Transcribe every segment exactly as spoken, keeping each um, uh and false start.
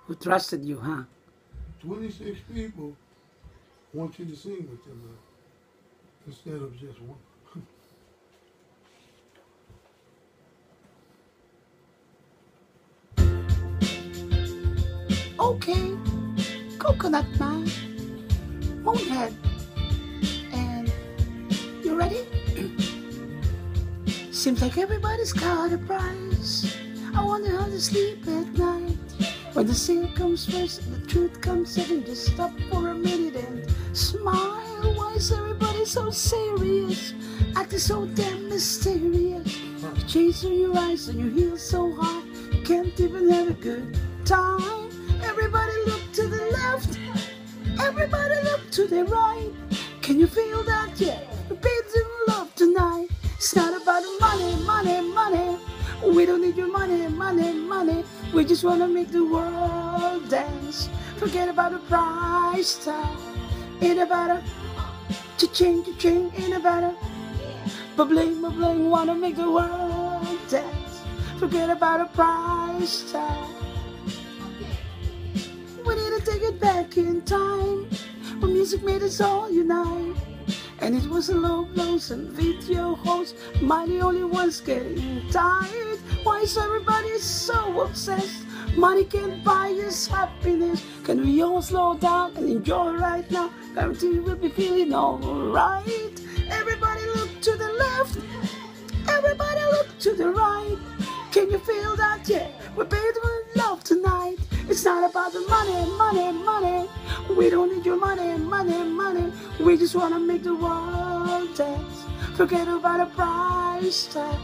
who trusted you, huh? twenty-six people want you to sing with them now, instead of just one. Okay, Coconut Man, Moonhead, and you ready? Seems like everybody's got a prize. I wonder how they sleep at night. When the sin comes first and the truth comes second, just stop for a minute and smile. Why is everybody so serious? Acting so damn mysterious. You chase on your eyes and your heels so high, you can't even have a good time. Everybody look to the left, everybody look to the right. Can you feel that? Yeah, we're in love tonight. It's not about money, money, money. We don't need your money, money, money. We just wanna make the world dance. Forget about the price tag. Ain't about a cha-ching, cha-ching. Ain't about a ba-bling, ba-bling. Wanna make the world dance. Forget about a price tag. We need to take it back in time, when music made us all unite. And it was a low blows and video hosts, am the only ones getting tired? Why is everybody so obsessed? Money can't buy us happiness. Can we all slow down and enjoy right now? Guarantee we'll be feeling alright. Everybody look to the left, everybody look to the right. Can you feel that? Yeah, we're bathed with love tonight. It's not about the money, money, money. We don't need your money, money, money. We just wanna make the world dance. Forget about a price tag.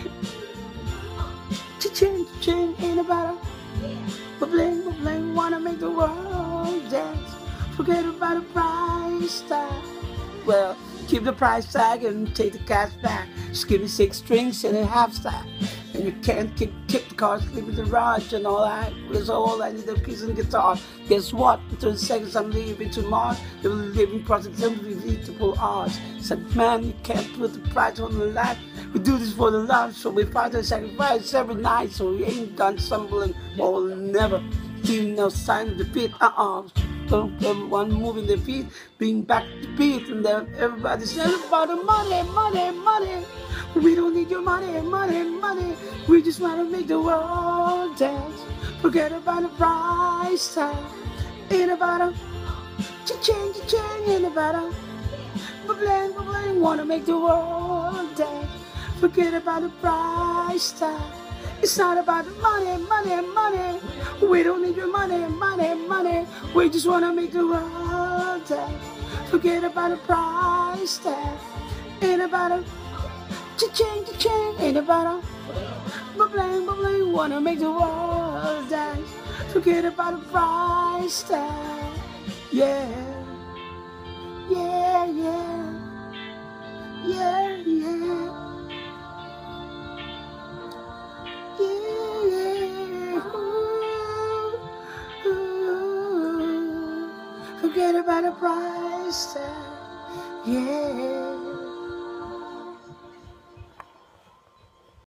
Cha-ching, cha-ching, ain't about a ba-bling, ba-bling. Wanna make the world dance. Forget about a price tag. Well, keep the price tag and take the cash back. Just give me six strings and a half stack. And you can't kick, kick the car, sleep in the garage and all that. That's all I need, the keys and guitar. Guess what? In thirty seconds I'm leaving to Mars. They will live in proximity with to pull ours. Said, man, you can't put the price on the line. We do this for the love, so we fight and sacrifice every night. So we ain't done stumbling or never. See no sign of defeat. Uh-uh. Everyone moving their feet, bring back the beat, and then everybody says about the money, money, money. We don't need your money, money, money. We just want to make the world dance. Forget about the price tag. Ain't about a cha-ching, cha-ching. Ain't about a ba-bling, ba-bling. Want to make the world dance. Forget about the price tag. It's not about the money, money, money. We don't need your money, money, money. We just want to make the world dance. Forget about the price tag. Ain't about a cha-ching, cha-ching. Ain't about a ba-bling, ba-bling. Wanna make the world dance. Forget about the price tag. Yeah, yeah, yeah, yeah, yeah. Forget about the price tag, yeah.